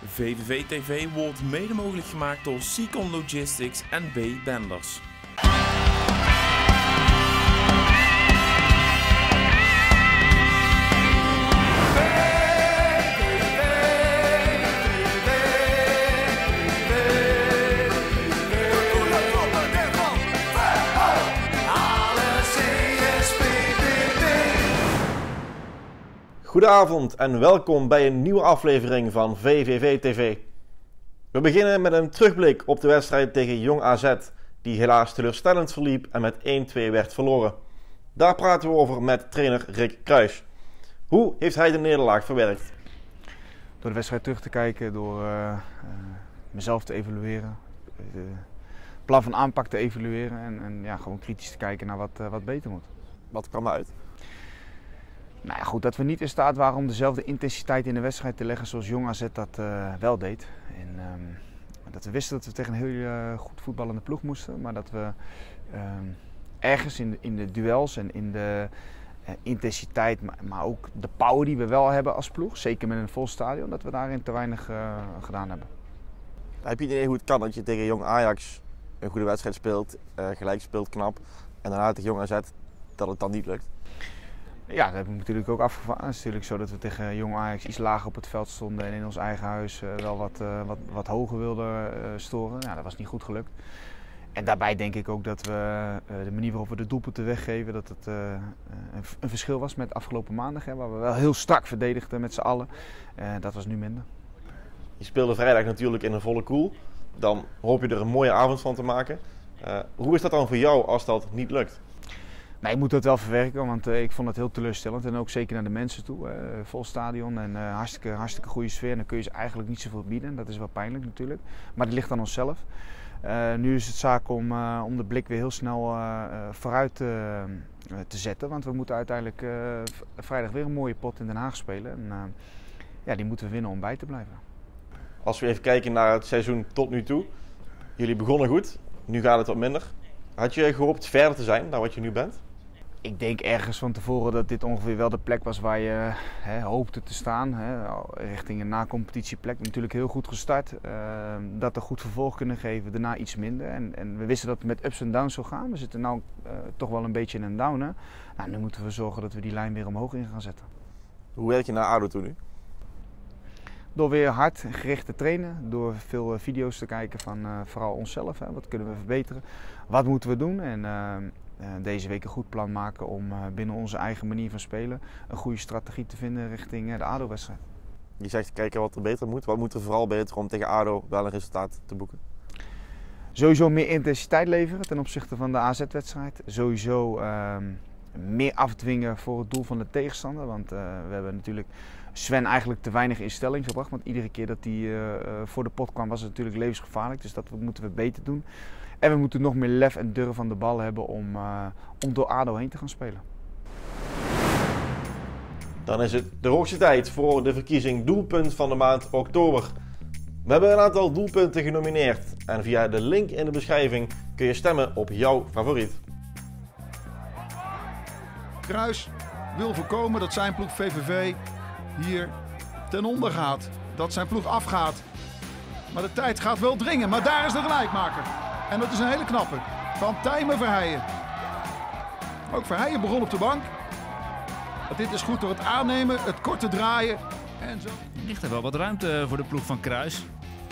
VVV TV wordt mede mogelijk gemaakt door Seacon Logistics en B. Benders. Goedenavond en welkom bij een nieuwe aflevering van VVV TV. We beginnen met een terugblik op de wedstrijd tegen Jong AZ, die helaas teleurstellend verliep en met 1-2 werd verloren. Daar praten we over met trainer Rick Kruijs. Hoe heeft hij de nederlaag verwerkt? Door de wedstrijd terug te kijken, door mezelf te evalueren, het plan van aanpak te evalueren en ja, gewoon kritisch te kijken naar wat beter moet. Wat kwam eruit? Nou ja, goed, dat we niet in staat waren om dezelfde intensiteit in de wedstrijd te leggen zoals Jong AZ dat wel deed. En dat we wisten dat we tegen een heel goed voetballende ploeg moesten, maar dat we ergens in de duels en in de intensiteit, maar ook de power die we wel hebben als ploeg, zeker met een vol stadion, dat we daarin te weinig gedaan hebben. Heb je idee hoe het kan dat je tegen Jong Ajax een goede wedstrijd speelt, gelijk speelt knap, en daarna tegen Jong AZ dat het dan niet lukt? Ja, dat heb ik natuurlijk ook afgevraagd. Het is natuurlijk zo dat we tegen Jong Ajax iets lager op het veld stonden en in ons eigen huis wel wat hoger wilden storen. Ja, dat was niet goed gelukt. En daarbij denk ik ook dat we de manier waarop we de doelpunten weggeven, dat het een verschil was met afgelopen maandag. Hè, waar we wel heel strak verdedigden met z'n allen. Dat was nu minder. Je speelde vrijdag natuurlijk in een volle koel. Dan hoop je er een mooie avond van te maken. Hoe is dat dan voor jou als dat niet lukt? Nee, ik moet dat wel verwerken, want ik vond het heel teleurstellend. En ook zeker naar de mensen toe. Vol stadion en hartstikke goede sfeer. En dan kun je ze eigenlijk niet zoveel bieden. Dat is wel pijnlijk natuurlijk. Maar dat ligt aan onszelf. Nu is het zaak om de blik weer heel snel vooruit te zetten. Want we moeten uiteindelijk vrijdag weer een mooie pot in Den Haag spelen. En ja, die moeten we winnen om bij te blijven. Als we even kijken naar het seizoen tot nu toe. Jullie begonnen goed, nu gaat het wat minder. Had je gehoopt verder te zijn dan wat je nu bent? Ik denk ergens van tevoren dat dit ongeveer wel de plek was waar je hoopte te staan. Richting een na-competitieplek. Natuurlijk heel goed gestart. Dat er goed vervolg kunnen geven, daarna iets minder. En we wisten dat het met ups en downs zou gaan. We zitten nu toch wel een beetje in een downer. Nou, nu moeten we zorgen dat we die lijn weer omhoog in gaan zetten. Hoe werk je naar ADO toe nu? Door weer hard en gericht te trainen. Door veel video's te kijken van vooral onszelf. Wat kunnen we verbeteren? Wat moeten we doen? En deze week een goed plan maken om binnen onze eigen manier van spelen een goede strategie te vinden richting de ADO-wedstrijd. Je zegt kijken wat er beter moet. Wat moet er vooral beter om tegen ADO wel een resultaat te boeken? Sowieso meer intensiteit leveren ten opzichte van de AZ-wedstrijd. Sowieso meer afdwingen voor het doel van de tegenstander. Want we hebben natuurlijk Sven eigenlijk te weinig in stelling gebracht. Want iedere keer dat hij voor de pot kwam was het natuurlijk levensgevaarlijk. Dus dat moeten we beter doen. En we moeten nog meer lef en durf aan de bal hebben om door ADO heen te gaan spelen. Dan is het de hoogste tijd voor de verkiezing doelpunt van de maand oktober. We hebben een aantal doelpunten genomineerd. En via de link in de beschrijving kun je stemmen op jouw favoriet. Kruijs wil voorkomen dat zijn ploeg VVV hier ten onder gaat. Dat zijn ploeg afgaat. Maar de tijd gaat wel dringen. Maar daar is de gelijkmaker. En dat is een hele knappe. Van Tijmen Verheijen. Ook Verheijen begon op de bank. Maar dit is goed door het aannemen, het korte draaien. En zo. Ligt er wel wat ruimte voor de ploeg van Kruijs.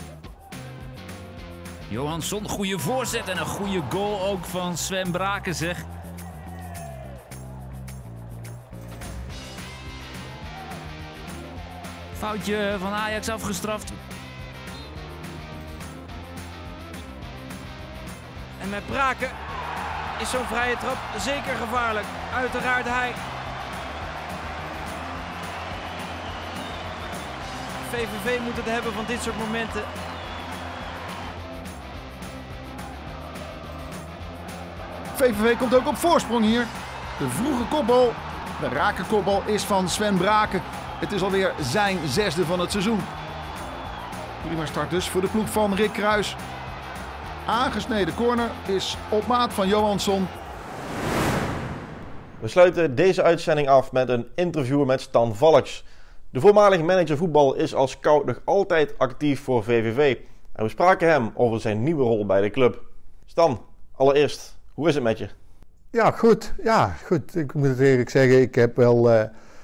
Johansson, goede voorzet en een goede goal ook van Sven Braken, zeg. Foutje van Ajax afgestraft. En met Braken is zo'n vrije trap zeker gevaarlijk. Uiteraard hij. VVV moet het hebben van dit soort momenten. VVV komt ook op voorsprong hier. De vroege kopbal, de rake kopbal is van Sven Braken. Het is alweer zijn 6e van het seizoen. Prima start dus voor de ploeg van Rick Kruijs. Aangesneden corner is op maat van Johansson. We sluiten deze uitzending af met een interview met Stan Valks. De voormalige manager voetbal is als scout nog altijd actief voor VVV. En we spraken hem over zijn nieuwe rol bij de club. Stan, allereerst, hoe is het met je? Ja, goed. Ik moet het eerlijk zeggen, ik heb wel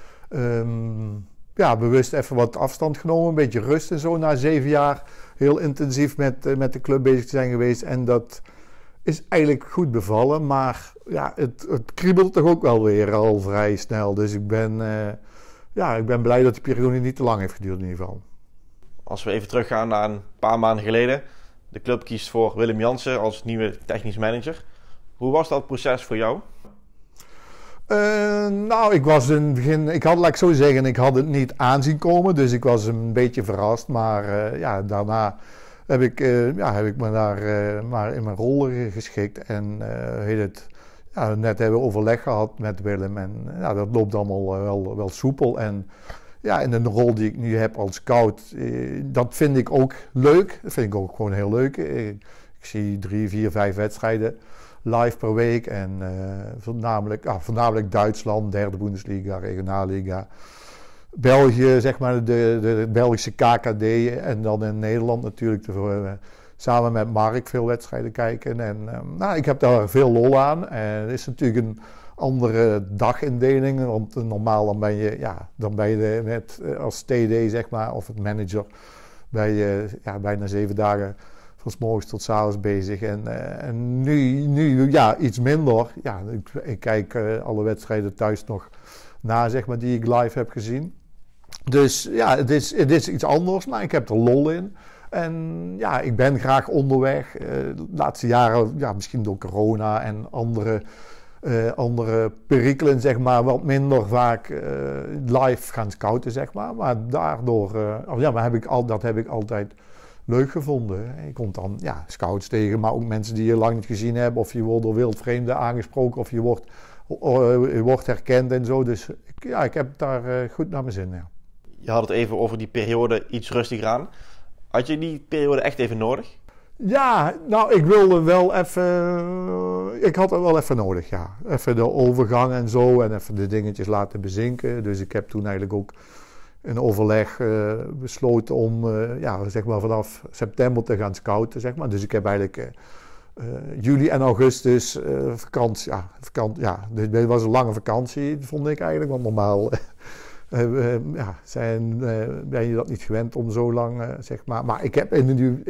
bewust even wat afstand genomen. Een beetje rust en zo na 7 jaar. Heel intensief met de club bezig te zijn geweest. En dat is eigenlijk goed bevallen. Maar ja, het kriebelt toch ook wel weer al vrij snel. Dus ik ben blij dat die periode niet te lang heeft geduurd in ieder geval. Als we even teruggaan naar een paar maanden geleden. De club kiest voor Willem Jansen als nieuwe technisch manager. Hoe was dat proces voor jou? Ik was in het begin, ik had het niet aanzien komen, dus ik was een beetje verrast. Maar daarna heb ik me daar maar in mijn rol geschikt en net hebben we overleg gehad met Willem en dat loopt allemaal wel soepel. En ja, in de rol die ik nu heb als scout, dat vind ik ook leuk. Dat vind ik ook gewoon heel leuk. Ik zie 3, 4, 5 wedstrijden live per week en voornamelijk Duitsland, derde Bundesliga, Regionalliga. België, zeg maar de Belgische KKD en dan in Nederland natuurlijk samen met Mark veel wedstrijden kijken. En ik heb daar veel lol aan. En het is natuurlijk een andere dagindeling, want normaal dan ben je net als TD, zeg maar, of het manager, ben je bijna 7 dagen van 's morgens tot 's avonds bezig. En nu iets minder. Ja, ik kijk alle wedstrijden thuis nog na, zeg maar, die ik live heb gezien. Dus ja, het is iets anders, maar ik heb er lol in. En ja, ik ben graag onderweg. De laatste jaren, misschien door corona en andere perikelen, zeg maar, wat minder vaak live gaan scouten, zeg maar. Maar daardoor, dat heb ik altijd leuk gevonden. Je komt dan scouts tegen, maar ook mensen die je lang niet gezien hebt. Of je wordt door wildvreemden aangesproken, of je wordt herkend en zo. Dus ik heb daar goed naar mijn zin, ja. Je had het even over die periode iets rustiger aan. Had je die periode echt even nodig? Ja, ik wilde wel even... Ik had het wel even nodig, ja. Even de overgang en zo en even de dingetjes laten bezinken. Dus ik heb toen eigenlijk ook in overleg besloten om zeg maar vanaf september te gaan scouten, zeg maar. Dus ik heb eigenlijk juli en augustus vakantie. Dit was een lange vakantie, vond ik eigenlijk. Want normaal ben je dat niet gewend om zo lang, zeg maar. Maar ik heb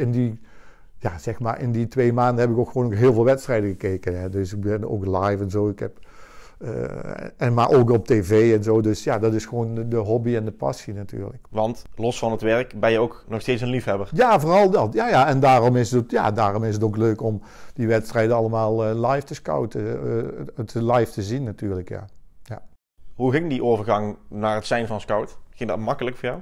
in die 2 maanden heb ik ook gewoon heel veel wedstrijden gekeken. Hè. Dus ik ben ook live en zo. Ik heb, maar ook op tv en zo. Dus ja, dat is gewoon de hobby en de passie natuurlijk. Want los van het werk ben je ook nog steeds een liefhebber. Ja, vooral dat. Ja, en daarom is het ook leuk om die wedstrijden allemaal live te scouten. Het live te zien natuurlijk, ja. Hoe ging die overgang naar het zijn van scout? Ging dat makkelijk voor jou?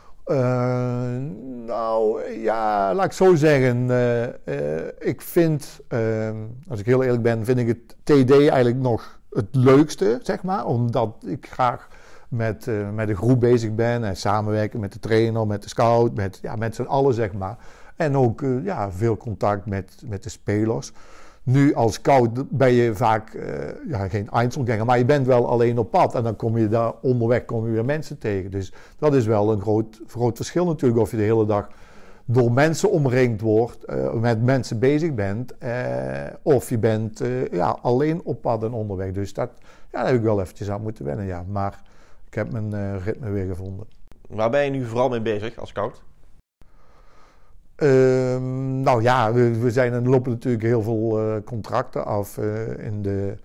Laat ik zo zeggen. Ik vind, als ik heel eerlijk ben, vind ik het TD eigenlijk nog het leukste, zeg maar. Omdat ik graag met een groep bezig ben en samenwerken met de trainer, met de scout, met z'n allen, zeg maar. En ook veel contact met de spelers. Nu als scout ben je vaak geen Einzelgänger, maar je bent wel alleen op pad. En dan kom je daar onderweg weer mensen tegen. Dus dat is wel een groot verschil natuurlijk. Of je de hele dag door mensen omringd wordt, met mensen bezig bent. Of je bent alleen op pad en onderweg. Dus daar heb ik wel eventjes aan moeten wennen, ja. Maar ik heb mijn ritme weer gevonden. Waar ben je nu vooral mee bezig als scout? We lopen natuurlijk heel veel contracten af in de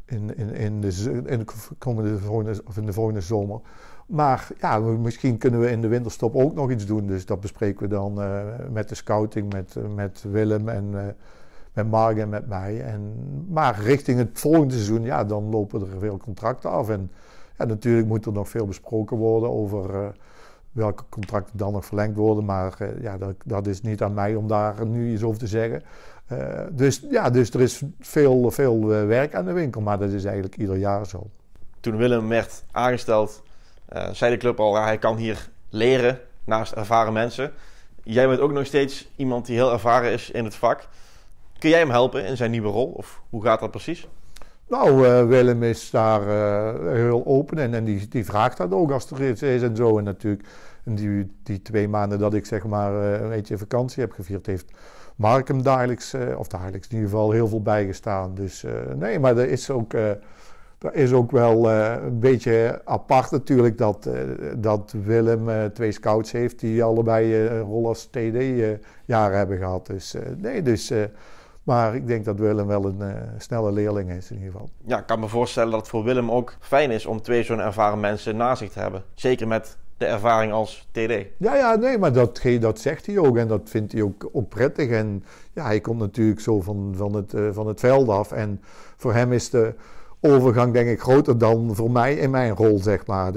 volgende zomer. Maar misschien kunnen we in de winterstop ook nog iets doen. Dus dat bespreken we dan met de scouting, met Willem en met Mark en met mij. Maar richting het volgende seizoen, dan lopen er veel contracten af. En natuurlijk moet er nog veel besproken worden over welke contracten dan nog verlengd worden. Maar dat is niet aan mij om daar nu iets over te zeggen. Dus er is veel werk aan de winkel. Maar dat is eigenlijk ieder jaar zo. Toen Willem werd aangesteld, zei de club al, hij kan hier leren naast ervaren mensen. Jij bent ook nog steeds iemand die heel ervaren is in het vak. Kun jij hem helpen in zijn nieuwe rol? Of hoe gaat dat precies? Nou, Willem is daar heel open en die vraagt dat ook als er iets is en zo. En natuurlijk, die 2 maanden dat ik zeg maar een beetje vakantie heb gevierd, heeft Mark hem dagelijks in ieder geval heel veel bijgestaan. Dus nee, maar er is ook wel een beetje apart natuurlijk dat Willem 2 scouts heeft die allebei een rol als TD-jaren hebben gehad. Dus maar ik denk dat Willem wel een snelle leerling is in ieder geval. Ja, ik kan me voorstellen dat het voor Willem ook fijn is om 2 zo'n ervaren mensen naast zich te hebben. Zeker met de ervaring als TD. Ja, nee, maar dat zegt hij ook en dat vindt hij ook prettig. En ja, hij komt natuurlijk zo van het veld af. En voor hem is de overgang denk ik groter dan voor mij in mijn rol, zeg maar.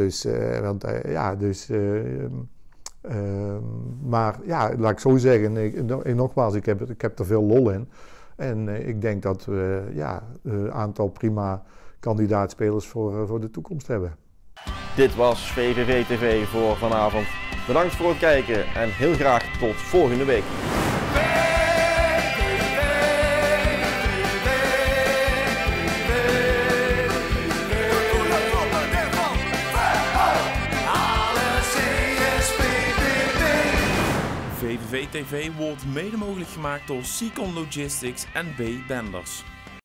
Maar ja, laat ik zo zeggen, nogmaals, ik heb er veel lol in. En ik denk dat we een aantal prima kandidaatspelers voor de toekomst hebben. Dit was VVV TV voor vanavond. Bedankt voor het kijken en heel graag tot volgende week. VVV TV wordt mede mogelijk gemaakt door Seacon Logistics en B. Benders.